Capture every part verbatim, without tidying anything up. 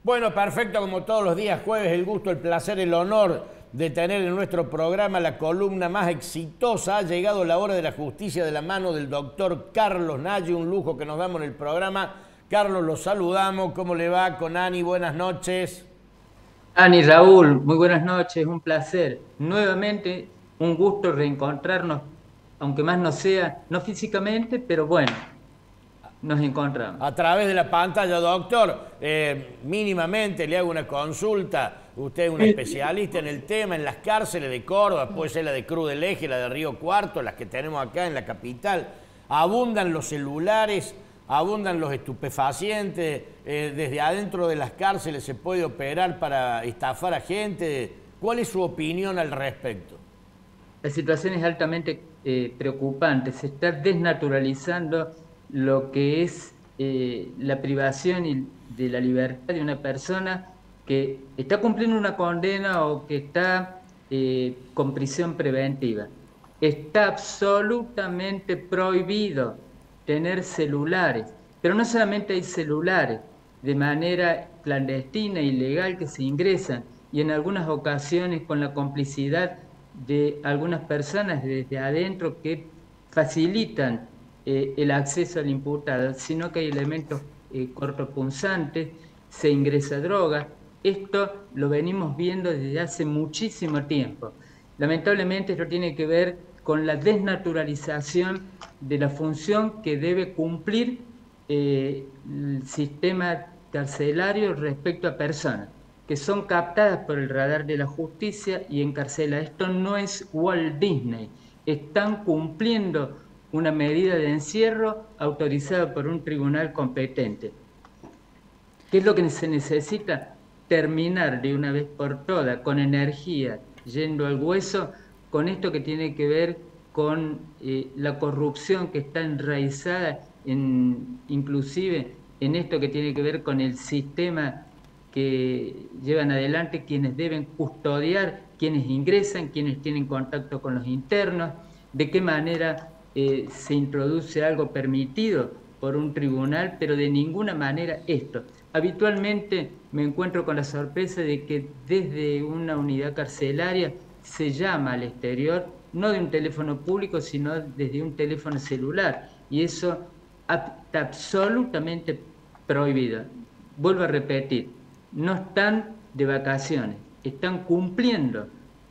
Bueno, perfecto, como todos los días jueves, el gusto, el placer, el honor de tener en nuestro programa la columna más exitosa. Ha llegado la hora de la justicia de la mano del doctor Carlos Nagy, un lujo que nos damos en el programa. Carlos, lo saludamos. ¿Cómo le va con Ani? Buenas noches. Ani, Raúl, muy buenas noches, un placer. Nuevamente, un gusto reencontrarnos, aunque más no sea, no físicamente, pero bueno, nos encontramos. A través de la pantalla, doctor, eh, mínimamente le hago una consulta. Usted es un especialista en el tema, en las cárceles de Córdoba, puede ser la de Cruz del Eje, la de Río Cuarto, las que tenemos acá en la capital. Abundan los celulares, abundan los estupefacientes, eh, desde adentro de las cárceles se puede operar para estafar a gente. ¿Cuál es su opinión al respecto? La situación es altamente eh, preocupante, se está desnaturalizando lo que es eh, la privación y de la libertad de una persona que está cumpliendo una condena o que está eh, con prisión preventiva. Está absolutamente prohibido tener celulares, pero no solamente hay celulares de manera clandestina, ilegal, que se ingresan y en algunas ocasiones con la complicidad de algunas personas desde adentro que facilitan eh, el acceso al imputado, sino que hay elementos eh, cortopunzantes, se ingresa droga. Esto lo venimos viendo desde hace muchísimo tiempo. Lamentablemente esto tiene que ver con la desnaturalización de la función que debe cumplir eh, el sistema carcelario respecto a personas que son captadas por el radar de la justicia y encarceladas. Esto no es Walt Disney. Están cumpliendo una medida de encierro autorizada por un tribunal competente. ¿Qué es lo que se necesita? Terminar de una vez por todas, con energía, yendo al hueso, con esto que tiene que ver con eh, la corrupción que está enraizada, en, inclusive en esto que tiene que ver con el sistema que llevan adelante quienes deben custodiar, quienes ingresan, quienes tienen contacto con los internos, de qué manera eh, se introduce algo permitido por un tribunal, pero de ninguna manera esto. Habitualmente me encuentro con la sorpresa de que desde una unidad carcelaria se llama al exterior, no de un teléfono público, sino desde un teléfono celular, y eso está absolutamente prohibido. Vuelvo a repetir, no están de vacaciones, están cumpliendo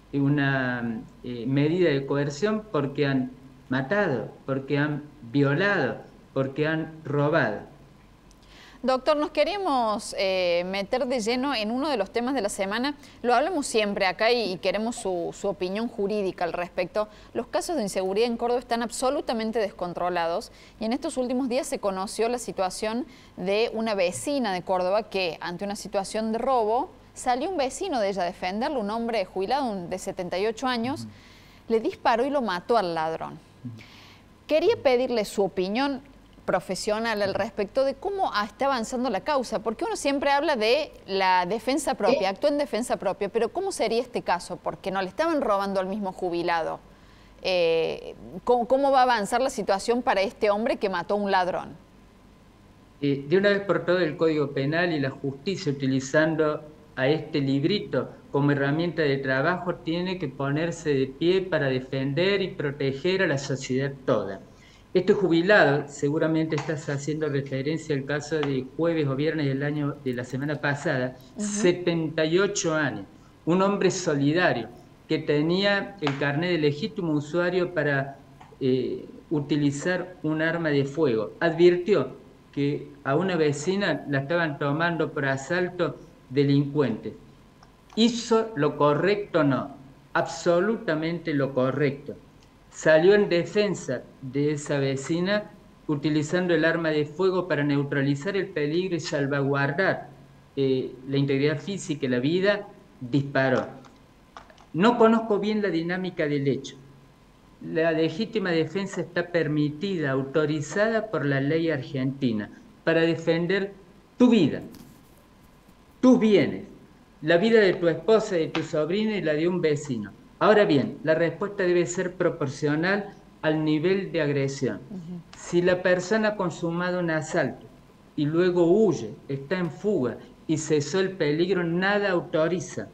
una eh, medida de coerción porque han matado, porque han violado, porque han robado. Doctor, nos queremos eh, meter de lleno en uno de los temas de la semana. Lo hablamos siempre acá y, y queremos su, su opinión jurídica al respecto. Los casos de inseguridad en Córdoba están absolutamente descontrolados y en estos últimos días se conoció la situación de una vecina de Córdoba que, ante una situación de robo, salió un vecino de ella a defenderlo, un hombre jubilado de setenta y ocho años, uh-huh. le disparó y lo mató al ladrón. Uh-huh. Quería pedirle su opinión profesional al respecto de cómo está avanzando la causa, porque uno siempre habla de la defensa propia, actúa en defensa propia, pero ¿cómo sería este caso? Porque no le estaban robando al mismo jubilado. Eh, ¿cómo, ¿Cómo va a avanzar la situación para este hombre que mató a un ladrón? Eh, de una vez por todas el Código Penal y la justicia, utilizando a este librito como herramienta de trabajo, tiene que ponerse de pie para defender y proteger a la sociedad toda. Este jubilado, seguramente estás haciendo referencia al caso de jueves o viernes del año de la semana pasada, uh-huh. setenta y ocho años, un hombre solidario que tenía el carnet de legítimo usuario para eh, utilizar un arma de fuego. Advirtió que a una vecina la estaban tomando por asalto delincuentes. ¿Hizo lo correcto o no? Absolutamente lo correcto. Salió en defensa de esa vecina utilizando el arma de fuego para neutralizar el peligro y salvaguardar eh, la integridad física y la vida, disparó. No conozco bien la dinámica del hecho. La legítima defensa está permitida, autorizada por la ley argentina para defender tu vida, tus bienes, la vida de tu esposa, de tu sobrina y la de un vecino. Ahora bien, la respuesta debe ser proporcional al nivel de agresión. Uh-huh. Si la persona ha consumado un asalto y luego huye, está en fuga y cesó el peligro, nada autoriza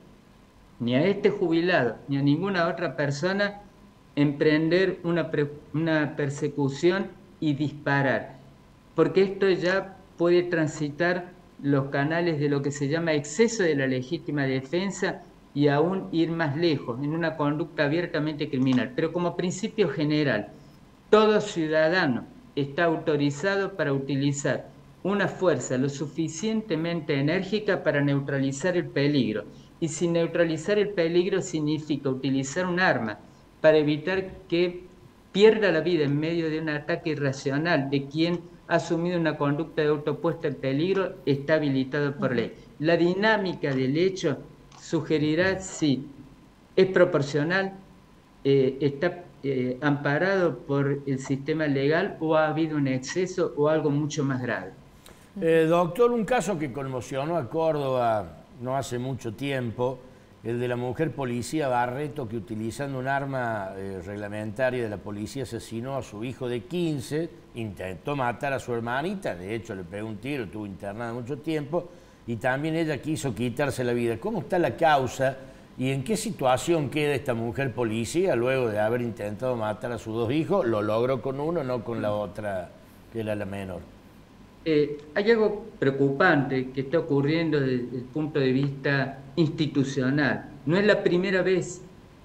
ni a este jubilado ni a ninguna otra persona emprender una, pre, una persecución y disparar, porque esto ya puede transitar los canales de lo que se llama exceso de la legítima defensa y aún ir más lejos, en una conducta abiertamente criminal. Pero como principio general, todo ciudadano está autorizado para utilizar una fuerza lo suficientemente enérgica para neutralizar el peligro. Y si neutralizar el peligro significa utilizar un arma para evitar que pierda la vida en medio de un ataque irracional de quien ha asumido una conducta de autopuesta en peligro, está habilitado por ley. La dinámica del hecho sugerirá si es proporcional, eh, está eh, amparado por el sistema legal o ha habido un exceso o algo mucho más grave. Eh, doctor, un caso que conmocionó a Córdoba no hace mucho tiempo, el de la mujer policía Barreto, que utilizando un arma eh, reglamentaria de la policía asesinó a su hijo de quince, intentó matar a su hermanita, de hecho le pegó un tiro, estuvo internada mucho tiempo, y también ella quiso quitarse la vida. ¿Cómo está la causa y en qué situación queda esta mujer policía luego de haber intentado matar a sus dos hijos? ¿Lo logró con uno, no con la otra, que era la menor? Eh, hay algo preocupante que está ocurriendo desde el punto de vista institucional. No es la primera vez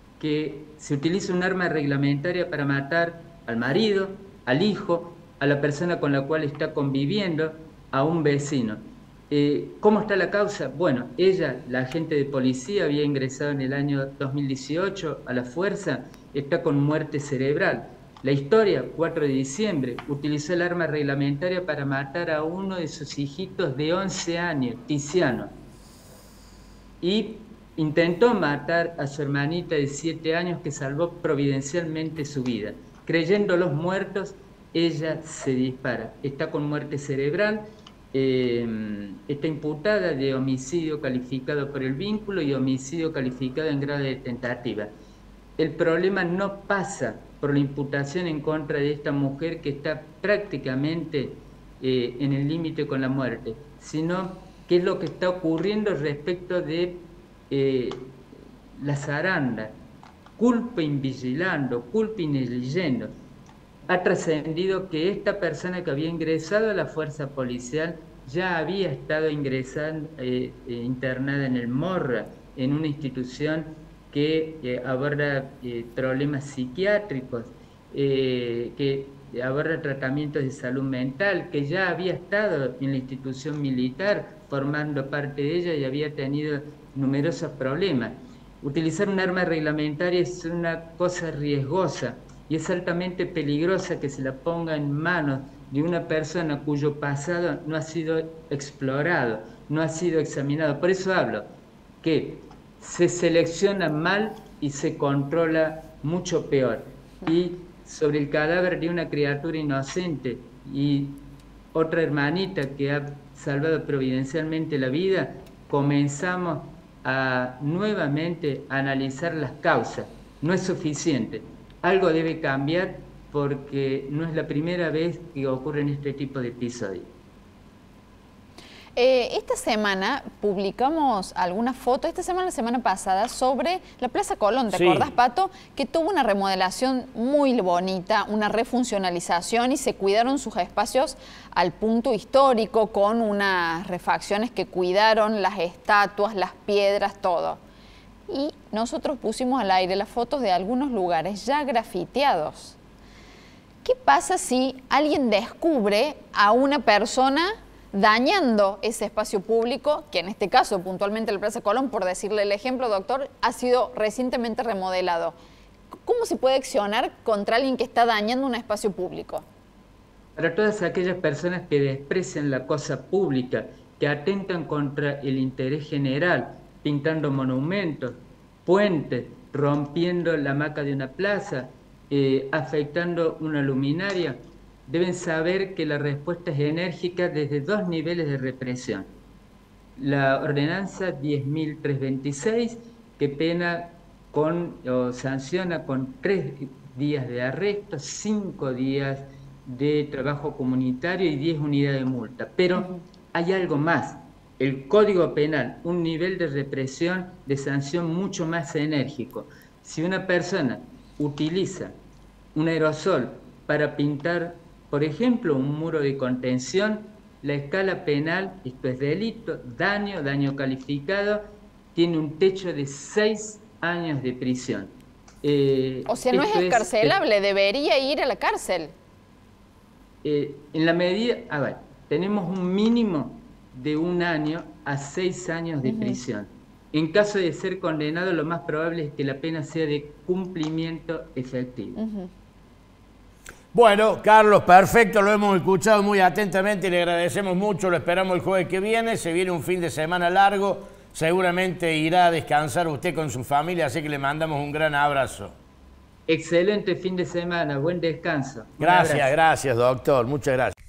que se utiliza un arma reglamentaria para matar al marido, al hijo, a la persona con la cual está conviviendo, a un vecino. Eh, ¿Cómo está la causa? Bueno, ella, la agente de policía, había ingresado en el año dos mil dieciocho a la fuerza, está con muerte cerebral. La historia, cuatro de diciembre, utilizó el arma reglamentaria para matar a uno de sus hijitos de once años, Tiziano. Y intentó matar a su hermanita de siete años que salvó providencialmente su vida. Creyéndolos muertos, ella se dispara. Está con muerte cerebral, eh, está imputada de homicidio calificado por el vínculo y homicidio calificado en grado de tentativa. El problema no pasa por la imputación en contra de esta mujer que está prácticamente eh, en el límite con la muerte, sino qué es lo que está ocurriendo respecto de eh, la zaranda, culpa invigilando, culpa negligendo. Ha trascendido que esta persona que había ingresado a la fuerza policial ya había estado ingresando, eh, eh, internada en el Morra, en una institución que eh, aborda eh, problemas psiquiátricos, eh, que aborda tratamientos de salud mental, que ya había estado en la institución militar formando parte de ella y había tenido numerosos problemas. Utilizar un arma reglamentaria es una cosa riesgosa y es altamente peligrosa que se la ponga en manos de una persona cuyo pasado no ha sido explorado, no ha sido examinado. Por eso hablo que se selecciona mal y se controla mucho peor. Y sobre el cadáver de una criatura inocente y otra hermanita que ha salvado providencialmente la vida, comenzamos a nuevamente analizar las causas. No es suficiente. Algo debe cambiar porque no es la primera vez que ocurren este tipo de episodios. Eh, esta semana publicamos alguna foto, esta semana, la semana pasada, sobre la Plaza Colón, ¿te sí. acordás, Pato? Que tuvo una remodelación muy bonita, una refuncionalización y se cuidaron sus espacios al punto histórico con unas refacciones que cuidaron las estatuas, las piedras, todo. Y nosotros pusimos al aire las fotos de algunos lugares ya grafiteados. ¿Qué pasa si alguien descubre a una persona dañando ese espacio público, que en este caso, puntualmente la Plaza Colón, por decirle el ejemplo, doctor, ha sido recientemente remodelado? ¿Cómo se puede accionar contra alguien que está dañando un espacio público? Para todas aquellas personas que desprecian la cosa pública, que atentan contra el interés general, pintando monumentos, puentes, rompiendo la hamaca de una plaza, eh, afectando una luminaria, deben saber que la respuesta es enérgica desde dos niveles de represión. La ordenanza diez mil trescientos veintiséis, que pena con, o sanciona con tres días de arresto, cinco días de trabajo comunitario y diez unidades de multa. Pero hay algo más. el Código Penal un nivel de represión, de sanción mucho más enérgico. Si una persona utiliza un aerosol para pintar, por ejemplo, un muro de contención, la escala penal, esto es delito, daño, daño calificado, tiene un techo de seis años de prisión. Eh, o sea, no es escarcelable, es, debería ir a la cárcel. Eh, en la medida, a ver, tenemos un mínimo de un año a seis años de uh-huh. prisión. En caso de ser condenado, lo más probable es que la pena sea de cumplimiento efectivo. Uh-huh. Bueno, Carlos, perfecto, lo hemos escuchado muy atentamente, le agradecemos mucho, lo esperamos el jueves que viene, se viene un fin de semana largo, seguramente irá a descansar usted con su familia, así que le mandamos un gran abrazo. Excelente fin de semana, buen descanso. Gracias, gracias, doctor, muchas gracias.